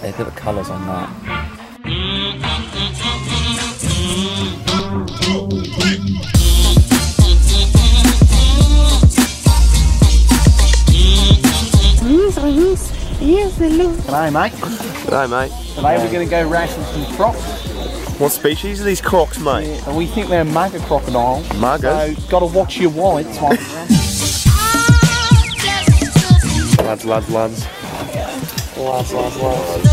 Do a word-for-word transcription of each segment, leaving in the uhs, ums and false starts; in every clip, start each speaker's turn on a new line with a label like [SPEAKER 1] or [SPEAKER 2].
[SPEAKER 1] Look at the colours on that.
[SPEAKER 2] G'day, mate.
[SPEAKER 3] G'day, mate.
[SPEAKER 2] Today we're going to go racing some Crocs.
[SPEAKER 3] What species are these Crocs, mate?
[SPEAKER 2] Yeah, and we think they're Maca crocodiles.
[SPEAKER 3] Magas?
[SPEAKER 2] So, got to watch your whites. Like
[SPEAKER 3] Lads, lads, lads. Lads, lads, lads.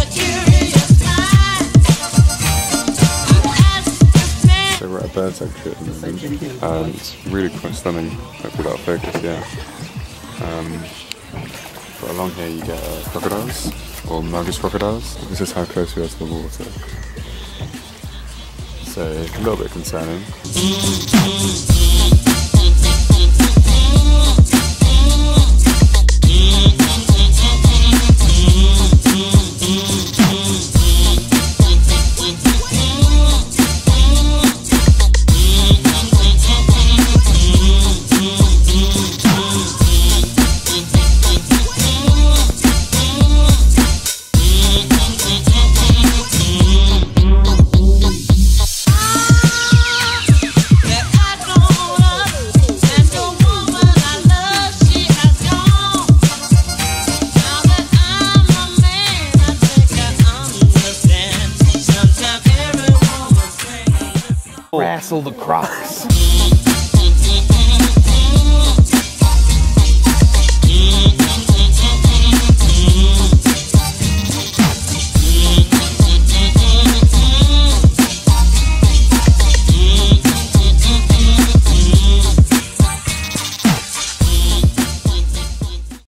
[SPEAKER 4] So we're at a bird sanctuary at the moment. Um, it's really quite stunning. Hopefully that'll focus, yeah. Um, but along here you get uh, crocodiles, or Macaques crocodiles. This is how close we are to the water. So a little bit concerning.
[SPEAKER 2] wrestle the Crocs.